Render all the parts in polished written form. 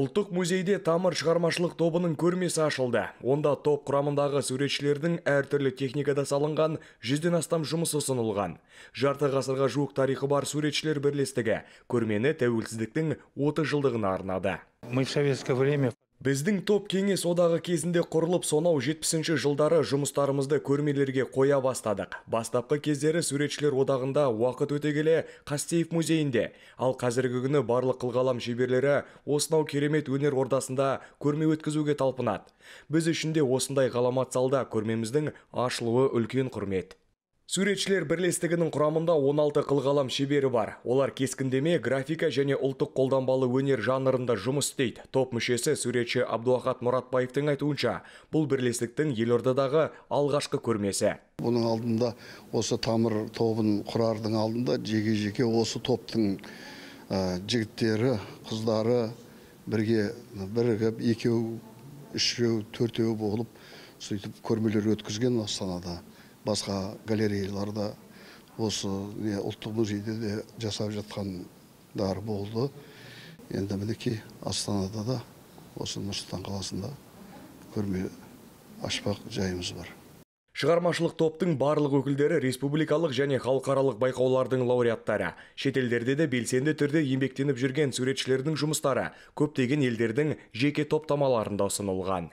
Ұлттық музейде Тамыр шығармашылық тобының көрмесі ашылды. Онда топ құрамындағы суретшілердің әртүрлі техникада салынған 100-ден астам жұмысы ұсынылған. Жарты ғасырға жуық тарихы бар суретшілер бірлестігі көрмені тәуелсіздіктің 30 жылдығына арнады. Мы в советское время... Біздің топ кеңес одағы кезінде құрылып, сонау 70-ші жылдары жұмыстарымызды көрмелерге қоя бастадық. Бастапқы кездері суретшілер одағында, уақыт өте келе Қастеев музейінде, ал қазіргі күні барлық қылғалам шеберлері осынау керемет өнер ордасында көрме өткізуге талпынады. Біз үшін де осындай ғаламат залда көрмеміздің ашылуы үлкен құрмет. Суретшілер бірлестігінің құрамында 16 қылғалам шебері бар. Олар кескіндеме, графика және ұлттық қолданбалы өнер жанрында жұмыс істейді. Топ мүшесі суретші Абдуахат Мұратбаевтың айтуынша, бұл бірлестіктің Елордадағы алғашқы көрмесі. Бұның алдында, осы Тамыр тобын құрардың алдында жеке осы топтың жігіттері, қыздары бірігіп, екеу, үшеу, төртеу болып, сөйтіп көрмелер өткізген Астанада. Басқа галереяларда, осы ұлттық музейде де жасап жатқандар болды. Енді мінекей Астанада да, осы Нұрсұлтан қаласында көрме ашпақ жайымыз бар. Шығармашылық топтың барлық өкілдері республикалық және халықаралық байқаулардың лауреаттары. Шетелдерде де белсенді түрде еңбектеніп жүрген суретшілердің жұмыстары көптеген елдердің жеке топтамаларында ұсынылған.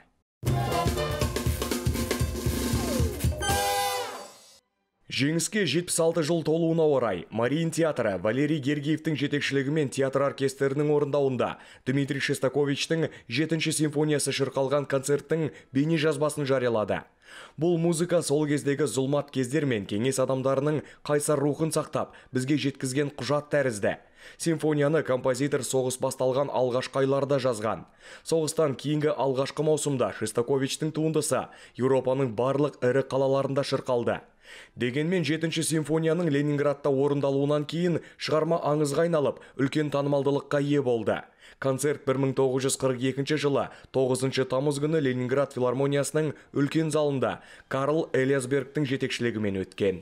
Жеңіске 76 жыл толуына орай Мариин театры Валерий Гергиевтің жетекшілігімен театр оркестрінің орындауында Дмитрий Шостаковичтің 7-ші симфониясы шырқалған концерттің бейне жазбасын жариялады. Бұл музыка сол кездегі зұлмат кездер мен кеңес адамдарының қайсар рухын сақтап, бізге жеткізген құжат тәрізді. Симфонияны композитор соғыс басталған алғашқы айларда жазған. Соғыстан кейінгі алғашқы маусымда Шостаковичтің туындысы Еуропаның барлық ірі қалаларында шырқалды. Дегенмен 7-ші симфонияның Ленинградта орындалуынан кейін шығарма аңызға айналып, үлкен танымалдылыққа ие болды. Концерт 1942 жылы 9 тамыз күні Ленинград филармониясының үлкен залында Карл Элиасбергтің жетекшілігімен өткен.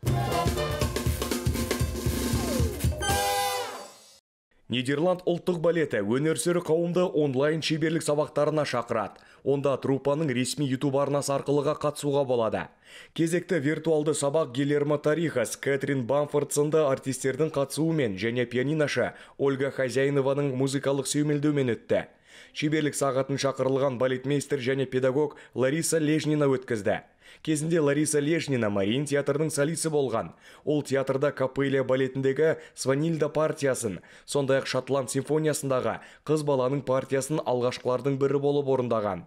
Нидерланд ұлттық балеті өнерсүрі қауымды онлайн шеберлік сабақтарына шақырады. Онда труппаның ресми YouTube арнасы арқылыға қатысуға болады. Кезекті виртуалды сабақ Гильермо Тарихас, Кэтрин Бамфорд сынды артистердің қатысуымен және пианинашы Ольга Хозяинованың музыкалық сүйемелдеумен өтті. Шеберлік сағатын шақырылған балетмейстер және педагог Лариса Лежнина өткізді. Кезінде Лариса Лежнина Мариин театрының солисі болған. Ол театрда Капеллия балетіндегі Сванильда партиясын, сондай-ақ Шотланд симфониясындағы қыз баланың партиясын алғашқылардың бірі болып орындаған.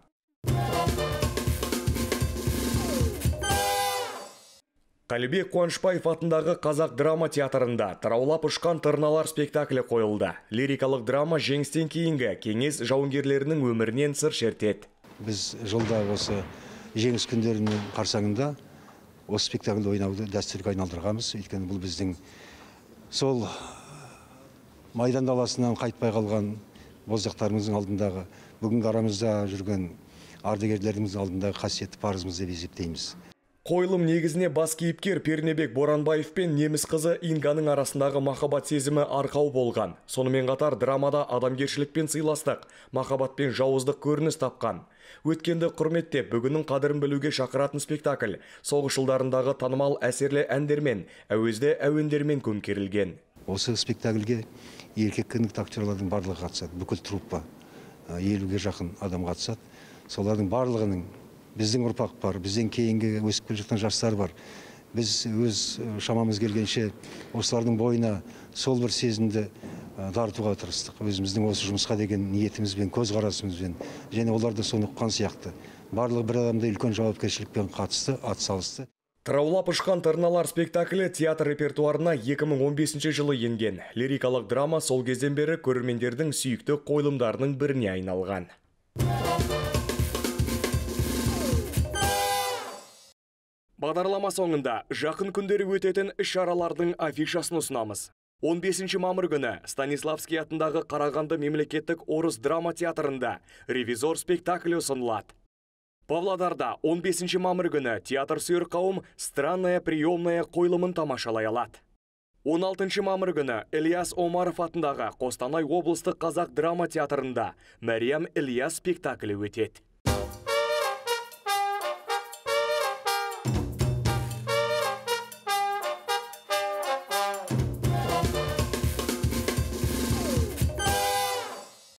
Қалибек Қуанышбаев атындағы Қазақ драма театрында «Тыраулап ұшқан тырналар» спектаклі қойылды. Лирикалық драма жеңістен кейінгі кеңес жауынгерлерінің өмірінен сыр шертеді. Біз жылда осы жеңіс күндерінің қарсаңында осы спектакльді ойнауды дәстүрге айналдырғанбыз. Өйткені бұл біздің сол майдан даласынан қайтпай қалған боздақтарымыздың алдындағы, бүгінгі арамызда жүрген ардагерлеріміздің алдындағы қасиетті парызымыз деп есептейміз. Қойылым негізіне бас кейіпкер Пернебек Боранбаев пен неміс қызы Инганың арасындағы махаббат сезімі арқау болған. Сонымен қатар драмада адамгершілік пен сыйластық, махаббат пен жауыздық көрініс тапқан. Өткенді құрметтеп, бүгіннің қадірін білуге шақыратын спектакль соғыс жылдарындағы танымал әсерлі әндермен, әуезді әуендермен көмкерілген. Осы спектакльге еркек кіндік актерлардың барлығы қатысады, бүкіл труппа 50-ге жақын адам қатысады. Солардың барлығының біздің ұрпақ бар, бізден кейінгі өсіп келе жатқан жастар бар. Біз өз шамамыз келгенше осылардың бойына сол бір сезімді дарытуға тырыстық. Өзіміздің осы жұмысқа деген ниетімізбен, көзқарасымызбен, және олар да соны ұққан сияқты. Барлығы бір адамда үлкен жауапкершілікпен қатысты, атсалысты. «Тыраулап ұшқан тырналар» спектаклі театр репертуарына 2015 жылы енген. Лирикалық драма сол кезден бері көрермендердің сүйікті қойылымдарының біріне айналған. Бағдарлама соңында жақын күндері өтетін іс-шаралардың афишасын ұсынамыз. 15 мамыр күні Станиславский атындағы Қарағанды мемлекеттік орыс драма театрында «Ревизор» спектаклі ұсынылады. Павлодарда 15 мамыр күні театр сүйер қауым «Странная приемная» қойылымын тамашалай алады. 16 мамыр күні Ильяс Омаров атындағы Қостанай облыстық қазақ драма театрында Мәриям Ильяс спектаклі өтеді.